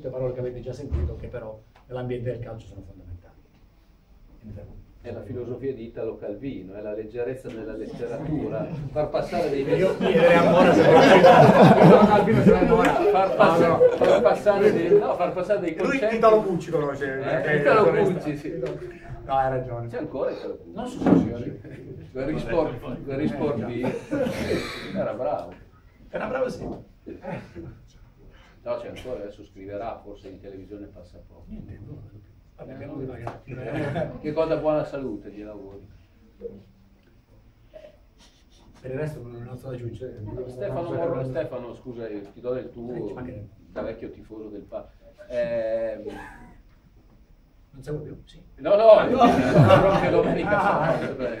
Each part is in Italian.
tutte parole che avete già sentito, che però nell'ambiente del calcio sono fondamentali. È la filosofia di Italo Calvino, è la leggerezza nella letteratura, far passare dei Io chiederei a Mora se Calvino ce l'ha Mora. Far passare dei concetti. Lui Italo Pucci conosce. Italo Pucci, sì. No, hai ragione. C'è ancora Italo Pucci? Non so se Guerri sportivi. Era bravo. era bravo, sì. No, c'è ancora, adesso scriverà, forse in televisione passa poco. Niente, non lo vedo più. Vabbè, abbiamo di magari. Che cosa, buona salute gli auguri. Per il resto non ho altro da aggiungere. Stefano, scusa, ti do del tuo, da vecchio tifoso del Non seguo più? Sì. No, proprio domenica.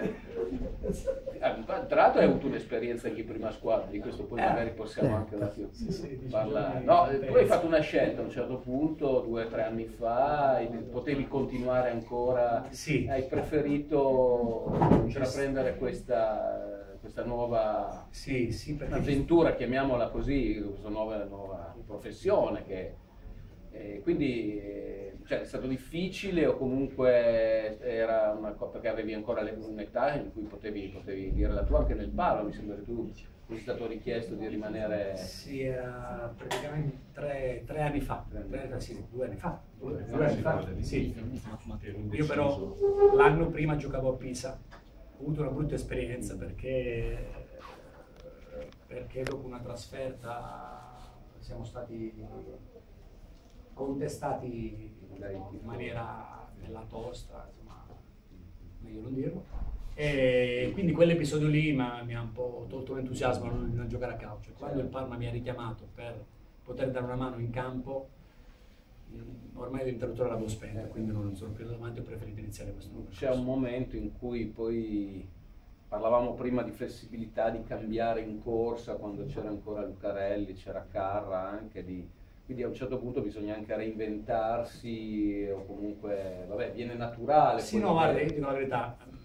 Tra l'altro hai avuto un'esperienza anche in prima squadra, di questo poi magari possiamo anche un attimo parlare. No, tu hai fatto una scelta a un certo punto, 2 o 3 anni fa, potevi continuare ancora, sì. Hai preferito intraprendere questa nuova avventura, chiamiamola così, questa nuova professione che... quindi cioè, è stato difficile o comunque era una cosa perché avevi ancora un'età in cui potevi dire la tua anche nel palo, mi sembra che tu sei stato richiesto di rimanere... Sì, era praticamente 3 anni fa, 2 anni fa. 2 anni fa, sì. Io però l'anno prima giocavo a Pisa, ho avuto una brutta esperienza perché dopo una trasferta siamo stati contestati in maniera nella tosta, insomma, meglio non dirlo. E quindi quell'episodio lì mi ha un po' tolto l'entusiasmo a non giocare a calcio. Quando il Parma mi ha richiamato per poter dare una mano in campo, ormai l'interruttore l'avevo spento, quindi non sono più davanti, ho preferito iniziare questo nuovo percorso. C'è un momento in cui poi parlavamo prima di flessibilità, di cambiare in corsa, quando c'era ancora Lucarelli, c'era Carra anche, quindi a un certo punto bisogna anche reinventarsi o comunque, vabbè, viene naturale. Sì, no, guarda, io dico la verità,